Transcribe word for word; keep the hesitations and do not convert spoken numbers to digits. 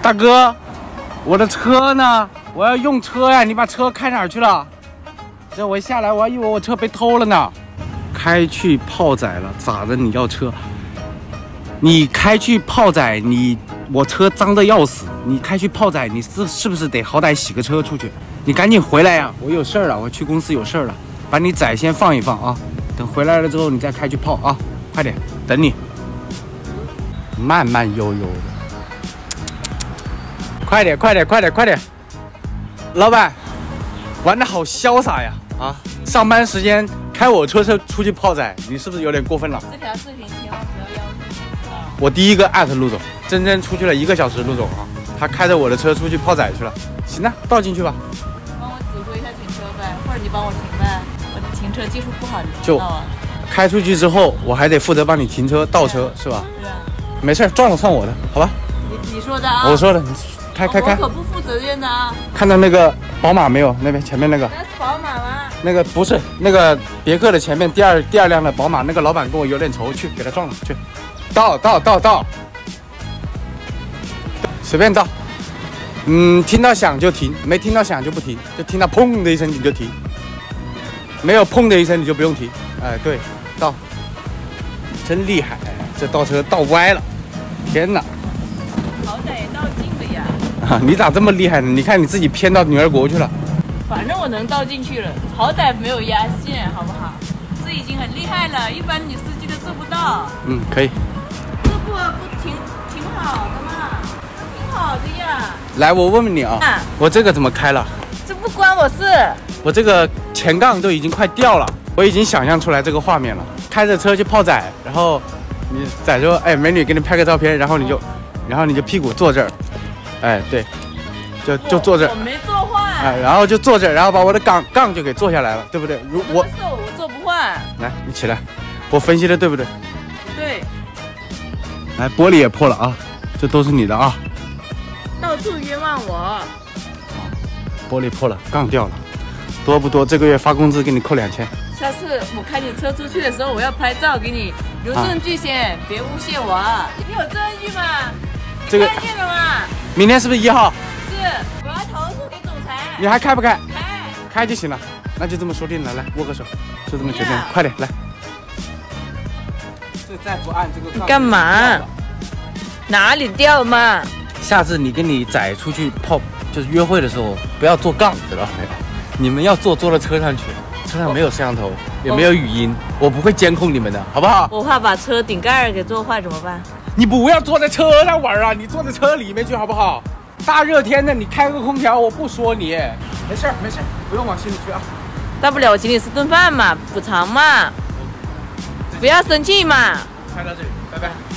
大哥，我的车呢？我要用车呀！你把车开哪儿去了？这我一下来，我还以为我车被偷了呢。开去泡仔了，咋的？你要车？你开去泡仔，你我车脏的要死。你开去泡仔，你是是不是得好歹洗个车出去？你赶紧回来呀！我有事儿了，我去公司有事儿了。把你仔先放一放啊，等回来了之后你再开去泡啊，快点，等你。慢慢悠悠的，快点，快点，快点，快点！老板，玩的好潇洒呀！啊，上班时间开我车车出去泡仔，你是不是有点过分了？ 这条视频千万不要要求啊！ 我第一个艾特陆总，真真出去了一个小时，陆总啊，他开着我的车出去泡仔去了。行了，倒进去吧。 帮我指挥一下停车呗，或者你帮我停呗。我停车技术不好，你知道啊？ 开出去之后，我还得负责帮你停车倒车，是吧？ 对啊。 没事，撞了算我的，好吧？ 你你说的啊？ 我说的，你开开开。 我可不负责任的啊！ 看到那个宝马没有？那边前面那个。 那是宝马吗？ 那个不是，那个别克的前面第二第二辆的宝马，那个老板跟我有点仇，去给他撞了，去，倒倒倒倒，随便倒。嗯，听到响就停，没听到响就不停，就听到砰的一声你就停，没有砰的一声你就不用停。哎，对，倒，真厉害，这倒车倒歪了，天哪！ 好歹也倒进了呀。 啊，你咋这么厉害呢？你看你自己偏到女儿国去了。 反正我能倒进去了，好歹没有压线，好不好？这已经很厉害了，一般女司机都做不到。 嗯，可以。 这不不挺挺好的嘛，挺好的呀。 来，我问问你啊，啊我这个怎么开了？ 这不关我事。 我这个前杠都已经快掉了，我已经想象出来这个画面了。开着车去泡仔，然后你仔说，哎，美女，给你拍个照片，然后你就，然后你就屁股坐这儿，哎，对，就就坐这儿。 我没坐坏。 哎，然后就坐这儿，然后把我的杠杠就给坐下来了，对不对？如我瘦，我坐不坏。 来，你起来，我分析的对不对？ 对。 来，玻璃也破了啊，这都是你的啊。 到处冤枉我。 玻璃破了，杠掉了，多不多？这个月发工资给你扣两千。 下次我开你车出去的时候，我要拍照给你留证据先，啊、别诬陷我。你不有证据吗？这个看见了吗？ 明天是不是一号？ 是，我要投诉给总裁。 你还开不开？ 开， 开就行了。那就这么说定了，来握个手，就这么决定了，快点来。这再不按这个杠。 干嘛？哪里掉嘛？ 下次你跟你仔出去泡，就是约会的时候，不要坐杠，知道没有？你们要坐坐到车上去。车上没有摄像头，也没有语音，我不会监控你们的，好不好？ 我怕把车顶盖给坐坏怎么办？ 你不要坐在车上玩啊，你坐在车里面去好不好？大热天的，你开个空调，我不说你，没事没事，不用往心里去啊。 大不了我请你吃顿饭嘛，补偿嘛，不要生气嘛。 开到这里，拜拜。